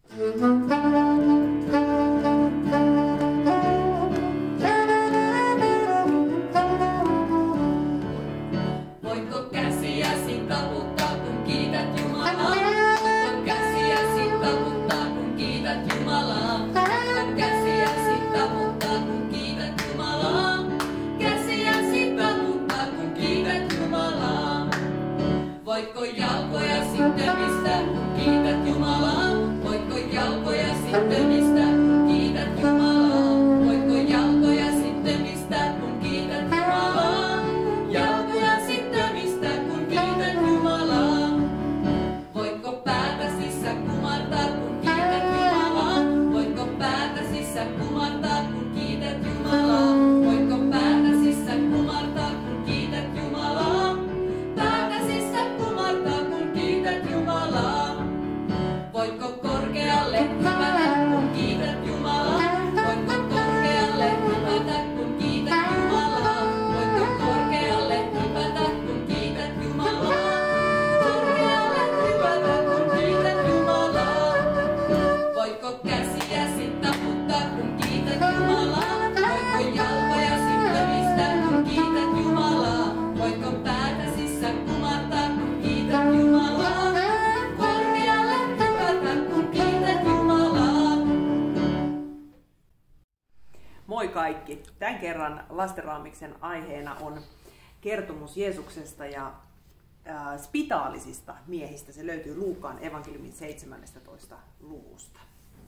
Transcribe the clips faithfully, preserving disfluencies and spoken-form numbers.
Moi kaikki! Tämän kerran Lastenraamiksen aiheena on kertomus Jeesuksesta ja äh, spitaalisista miehistä. Se löytyy Luukaan evankeliumin seitsemäntoista luvusta.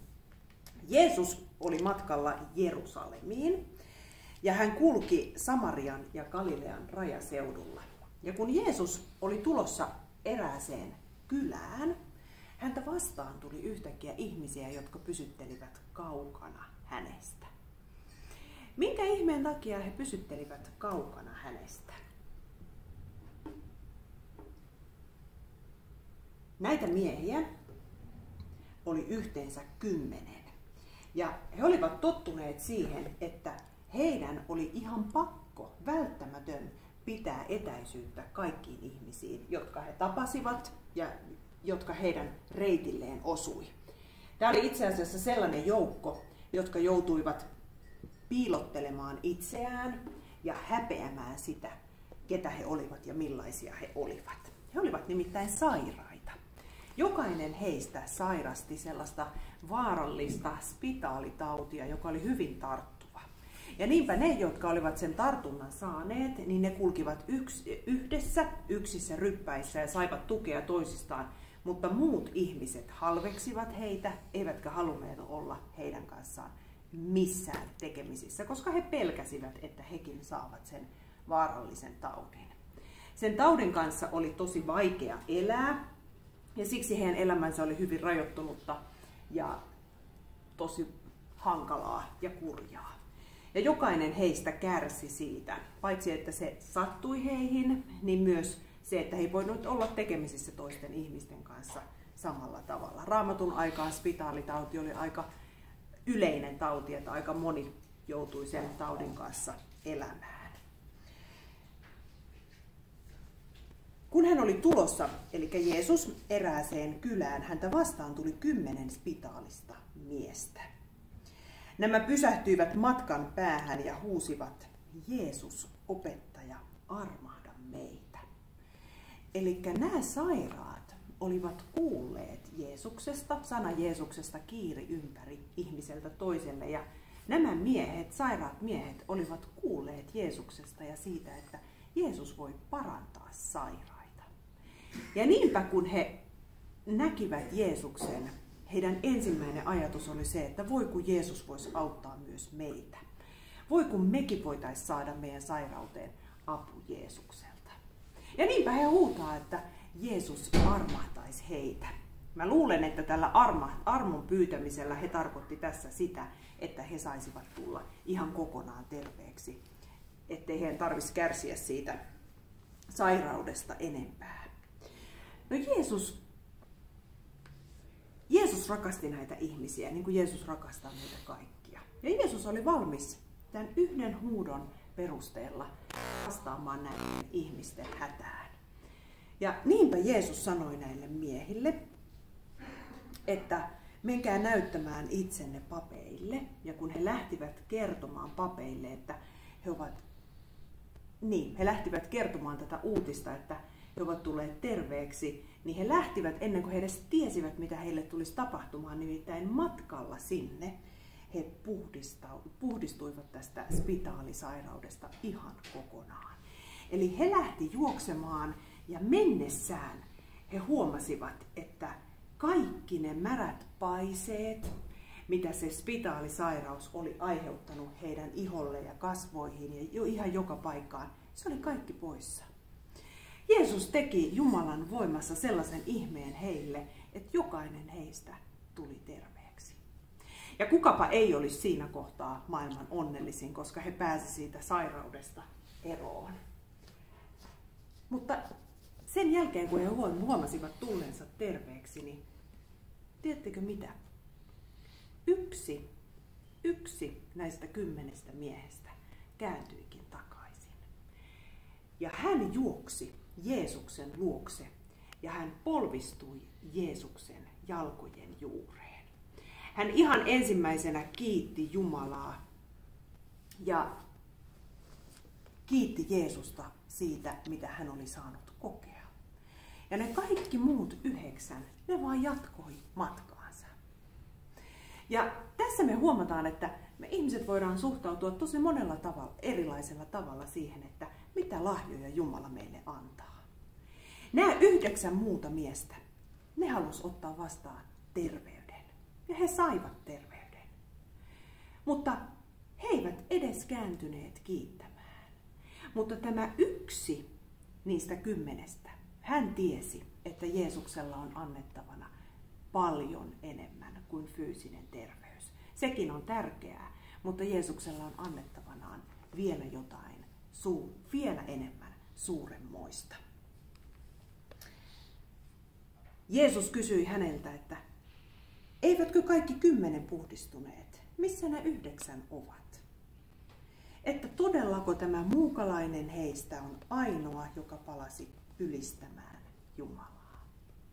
Jeesus oli matkalla Jerusalemiin ja hän kulki Samarian ja Galilean rajaseudulla. Ja kun Jeesus oli tulossa erääseen kylään, häntä vastaan tuli yhtäkkiä ihmisiä, jotka pysyttelivät kaukana hänestä. Minkä ihmeen takia he pysyttelivät kaukana hänestä? Näitä miehiä oli yhteensä kymmenen. Ja he olivat tottuneet siihen, että heidän oli ihan pakko, välttämätön pitää etäisyyttä kaikkiin ihmisiin, jotka he tapasivat ja jotka heidän reitilleen osui. Tämä oli itse asiassa sellainen joukko, jotka joutuivat piilottelemaan itseään ja häpeämään sitä, ketä he olivat ja millaisia he olivat. He olivat nimittäin sairaita. Jokainen heistä sairasti sellaista vaarallista spitaalitautia, joka oli hyvin tarttuva. Ja niinpä ne, jotka olivat sen tartunnan saaneet, niin ne kulkivat yks, yhdessä, yksissä ryppäissä ja saivat tukea toisistaan, mutta muut ihmiset halveksivat heitä, eivätkä halunneet olla heidän kanssaan missään tekemisissä, koska he pelkäsivät, että hekin saavat sen vaarallisen taudin. Sen taudin kanssa oli tosi vaikea elää ja siksi heidän elämänsä oli hyvin rajoittunutta ja tosi hankalaa ja kurjaa. Ja jokainen heistä kärsi siitä, paitsi että se sattui heihin, niin myös se, että he ei voinut olla tekemisissä toisten ihmisten kanssa samalla tavalla. Raamatun aikaan spitaalitauti oli aika yleinen tauti, että aika moni joutui sen taudin kanssa elämään. Kun hän oli tulossa, eli Jeesus, erääseen kylään, häntä vastaan tuli kymmenen spitaalista miestä. Nämä pysähtyivät matkan päähän ja huusivat, Jeesus, opettaja, armahda meitä. Eli nämä sairaat olivat kuulleet Jeesuksesta, sana Jeesuksesta kiiri ympäri ihmiseltä toiselle. Ja nämä miehet, sairaat miehet, olivat kuulleet Jeesuksesta ja siitä, että Jeesus voi parantaa sairaita. Ja niinpä kun he näkivät Jeesuksen, heidän ensimmäinen ajatus oli se, että voi kun Jeesus voisi auttaa myös meitä. Voi kun mekin voitaisiin saada meidän sairauteen apu Jeesukselta. Ja niinpä he huutaa, että Jeesus armahtaisi heitä. Mä luulen, että tällä arma, armon pyytämisellä he tarkoitti tässä sitä, että he saisivat tulla ihan kokonaan terveeksi, ettei heidän tarvitsisi kärsiä siitä sairaudesta enempää. No Jeesus, Jeesus rakasti näitä ihmisiä, niin kuin Jeesus rakastaa meitä kaikkia. Ja Jeesus oli valmis tämän yhden huudon perusteella vastaamaan näiden ihmisten hätään. Ja niinpä Jeesus sanoi näille miehille, että menkää näyttämään itsenne papeille. Ja kun he lähtivät kertomaan papeille, että he ovat, niin, he lähtivät kertomaan tätä uutista, että he ovat tulleet terveeksi, niin he lähtivät ennen kuin he edes tiesivät, mitä heille tulisi tapahtumaan, nimittäin matkalla sinne he puhdistuivat tästä spitaalisairaudesta ihan kokonaan. Eli he lähti juoksemaan ja mennessään he huomasivat, että kaikki ne märät paiseet, mitä se spitaalisairaus oli aiheuttanut heidän iholle ja kasvoihin ja jo ihan joka paikkaan, se oli kaikki poissa. Jeesus teki Jumalan voimassa sellaisen ihmeen heille, että jokainen heistä tuli terveeksi. Ja kukapa ei olisi siinä kohtaa maailman onnellisin, koska he pääsivät siitä sairaudesta eroon. Mutta sen jälkeen, kun he huomasivat tulleensa terveeksi, niin tiedättekö mitä? Yksi, yksi näistä kymmenestä miehestä kääntyikin takaisin. Ja hän juoksi Jeesuksen luokse ja hän polvistui Jeesuksen jalkojen juureen. Hän ihan ensimmäisenä kiitti Jumalaa ja kiitti Jeesusta siitä, mitä hän oli saanut kokea. Ja ne kaikki muut yhdeksän, ne vaan jatkoi matkaansa. Ja tässä me huomataan, että me ihmiset voidaan suhtautua tosi monella tavalla, erilaisella tavalla siihen, että mitä lahjoja Jumala meille antaa. Nämä yhdeksän muuta miestä, ne halusi ottaa vastaan terveyden. Ja he saivat terveyden. Mutta he eivät edes kääntyneet kiittämään. Mutta tämä yksi niistä kymmenestä, hän tiesi, että Jeesuksella on annettavana paljon enemmän kuin fyysinen terveys. Sekin on tärkeää, mutta Jeesuksella on annettavanaan vielä jotain, vielä enemmän suuremmoista. Jeesus kysyi häneltä, että eivätkö kaikki kymmenen puhdistuneet? Missä nämä yhdeksän ovat? Että todellako tämä muukalainen heistä on ainoa, joka palasi ylistämään Jumalaa.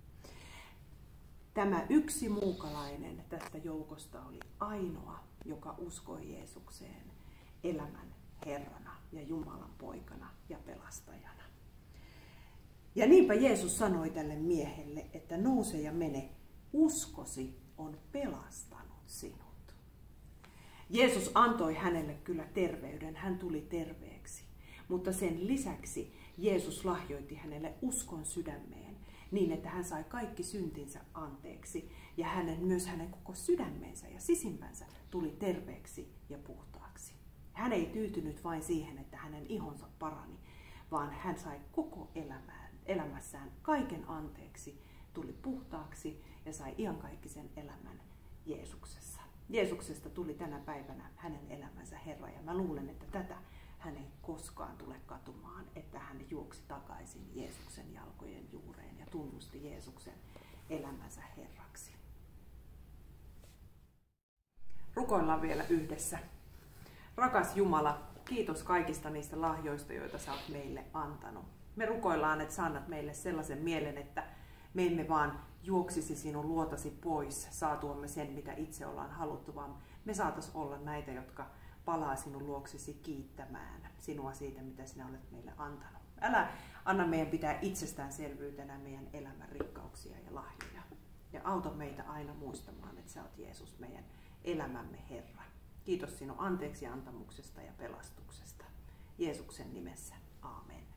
Tämä yksi muukalainen tästä joukosta oli ainoa, joka uskoi Jeesukseen elämän Herrana ja Jumalan poikana ja pelastajana. Ja niinpä Jeesus sanoi tälle miehelle, että nouse ja mene, uskosi on pelastanut sinut. Jeesus antoi hänelle kyllä terveyden, hän tuli terveeksi, mutta sen lisäksi Jeesus lahjoitti hänelle uskon sydämeen niin, että hän sai kaikki syntinsä anteeksi ja hänen, myös hänen koko sydämensä ja sisimpänsä tuli terveeksi ja puhtaaksi. Hän ei tyytynyt vain siihen, että hänen ihonsa parani, vaan hän sai koko elämään, elämässään kaiken anteeksi, tuli puhtaaksi ja sai iankaikkisen elämän Jeesuksessa. Jeesuksesta tuli tänä päivänä hänen elämänsä Herra ja mä luulen, että tätä hän ei koskaan tule katumaan, että hän juoksi takaisin Jeesuksen jalkojen juureen ja tunnusti Jeesuksen elämänsä Herraksi. Rukoillaan vielä yhdessä. Rakas Jumala, kiitos kaikista niistä lahjoista, joita sä oot meille antanut. Me rukoillaan, että sä annat meille sellaisen mielen, että me emme vaan juoksisi sinun luotasi pois saatuamme sen, mitä itse ollaan haluttu, vaan me saatais olla näitä, jotka palaa sinun luoksesi kiittämään sinua siitä, mitä sinä olet meille antanut. Älä anna meidän pitää itsestäänselvyytenä meidän elämän rikkauksia ja lahjoja. Ja auta meitä aina muistamaan, että sä oot Jeesus, meidän elämämme Herra. Kiitos sinun anteeksiantamuksesta ja pelastuksesta. Jeesuksen nimessä. Aamen.